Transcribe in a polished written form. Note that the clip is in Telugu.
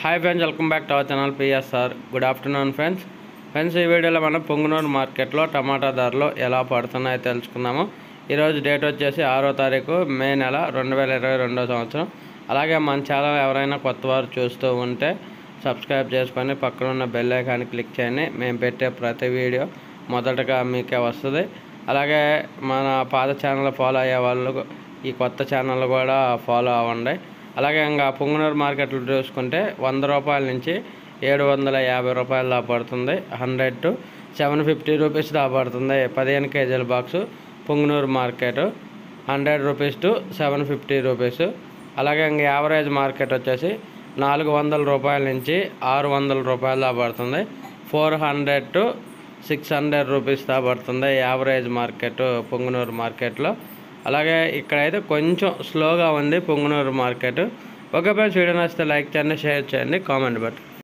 Hi friends, welcome back to our channel PSR. Good afternoon friends. ఈ వీడియోలో మనం పొంగునూరు మార్కెట్లో టమాటా ధరలు ఎలా పడుతున్నాయో తెలుసుకుందాము. ఈరోజు డేట్ వచ్చేసి 6వ తారీఖు మే నెల 2022 సంవత్సరం. అలాగే మన ఛానల్ ఎవరైనా కొత్త వారు చూస్తూ ఉంటే సబ్స్క్రైబ్ చేసుకొని పక్కన ఉన్న బెల్ ఐకాన్ని క్లిక్ చేయండి. మేము పెట్టే ప్రతి వీడియో మొదటగా మీకే వస్తుంది. అలాగే మన పాత ఛానల్ ఫాలో అయ్యే వాళ్ళు ఈ కొత్త ఛానల్ కూడా ఫాలో అవ్వండి. అలాగే ఇంకా పొంగునూరు మార్కెట్లో చూసుకుంటే 100 రూపాయల నుంచి 750 రూపాయలు దాకా పడుతుంది. 100 to 750 రూపీస్ దాకా పడుతుంది. 15 కేజీల box Ponganur market 100 rupees to 750 rupees. అలాగే ఇంకా యావరేజ్ మార్కెట్ వచ్చేసి 400 రూపాయల నుంచి 600 రూపాయలు దాకా పడుతుంది. 400 to 600 రూపీస్ దాకా పడుతుంది యావరేజ్ మార్కెట్ పొంగునూరు మార్కెట్లో. అలాగే ఇక్కడైతే కొంచెం స్లోగా ఉంది Ponganur market. Okay friends, video నచ్చితే లైక్ చేయండి, షేర్ చేయండి, కామెంట్ పెట్టండి.